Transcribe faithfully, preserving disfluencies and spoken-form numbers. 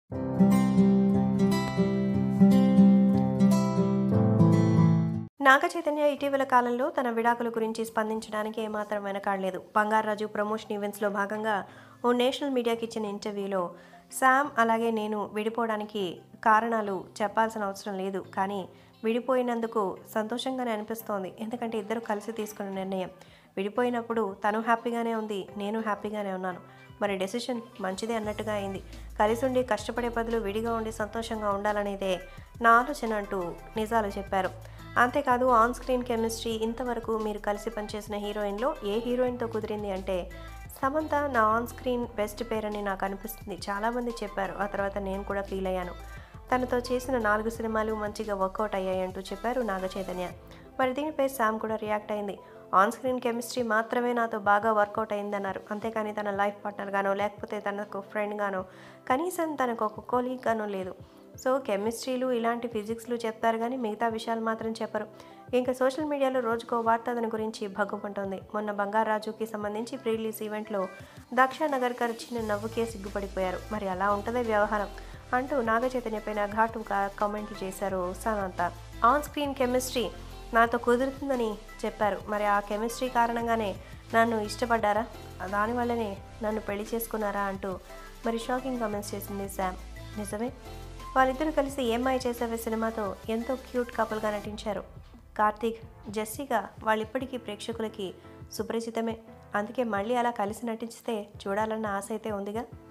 నాగ చైతన్య ఇటీవల కాలంలో తన విడాకుల గురించి స్పందించడానికి ఏమాత్రం వెనకాడలేదు. బంగారాజు ప్రమోషన్ ఈవెంట్స్లో భాగంగా ఓ నేషనల్ మీడియాకి ఇచ్చిన ఇంటర్వ్యూలో శామ్ అలాగే నేను విడిపోవడానికి కారణాలు చెప్పాల్సిన అవసరం లేదు, కానీ విడిపోయినందుకు సంతోషంగానే అనిపిస్తోంది. ఎందుకంటే ఇద్దరు కలిసి తీసుకున్న నిర్ణయం. విడిపోయినప్పుడు తను హ్యాపీగానే ఉంది, నేను హ్యాపీగానే ఉన్నాను. మరి డెసిషన్ మంచిదే అన్నట్టుగా అయింది. కలిసి ఉండి కష్టపడే బదులు విడిగా ఉండి సంతోషంగా ఉండాలనేదే నా ఆలోచన అంటూ నిజాలు చెప్పారు. అంతేకాదు ఆన్ స్క్రీన్ కెమిస్ట్రీ ఇంతవరకు మీరు కలిసి పనిచేసిన హీరోయిన్లో ఏ హీరోయిన్తో కుదిరింది అంటే సమంత నా ఆన్ స్క్రీన్ బెస్ట్ పేర్ అని నాకు అనిపిస్తుంది. చాలామంది చెప్పారు. ఆ తర్వాత నేను కూడా ఫీల్ అయ్యాను. తనతో చేసిన నాలుగు సినిమాలు మంచిగా వర్కౌట్ అయ్యాయంటూ చెప్పారు నాగ చైతన్య. మరి దీనిపై శామ్ కూడా రియాక్ట్ అయింది. ఆన్ స్క్రీన్ కెమిస్ట్రీ మాత్రమే నాతో బాగా వర్కౌట్ అయిందన్నారు. అంతేకాని తన లైఫ్ పార్ట్నర్ గానో లేకపోతే తనకు ఫ్రెండ్ గానో కనీసం తనకు ఒక కొలీగ్ గానో లేదు. సో కెమిస్ట్రీలు ఇలాంటి ఫిజిక్స్లు చెప్తారు కానీ మిగతా విషయాలు మాత్రం చెప్పరు. ఇంకా సోషల్ మీడియాలో రోజుకో వార్త అతని గురించి భగ్గుమంటుంది. మొన్న బంగారాజుకి సంబంధించి ప్రీ రిలీజ్ ఈవెంట్లో దక్ష నగర్కర్ చిన్న నవ్వుకే సిగ్గుపడిపోయారు. మరి అలా ఉంటుందే వ్యవహారం అంటూ నాగ చైతన్య పైన ఘాటుగా కామెంట్లు చేశారు సమంత. ఆన్ స్క్రీన్ కెమిస్ట్రీ నాతో కుదురుతుందని చెప్పారు. మరి ఆ కెమిస్ట్రీ కారణంగానే నన్ను ఇష్టపడ్డారా, దానివల్లనే నన్ను పెళ్లి చేసుకున్నారా అంటూ మరి షాకింగ్ కామెంట్స్ చేసింది శామ్. నిజమే, వాళ్ళిద్దరూ కలిసి ఏమ్మాయి చేసేవే సినిమాతో ఎంతో క్యూట్ కపుల్గా నటించారు. కార్తీక్ జెస్సీగా వాళ్ళిప్పటికీ ప్రేక్షకులకి సుపరిచితమే. అందుకే మళ్ళీ అలా కలిసి నటించితే చూడాలన్న ఆశ అయితే ఉందిగా.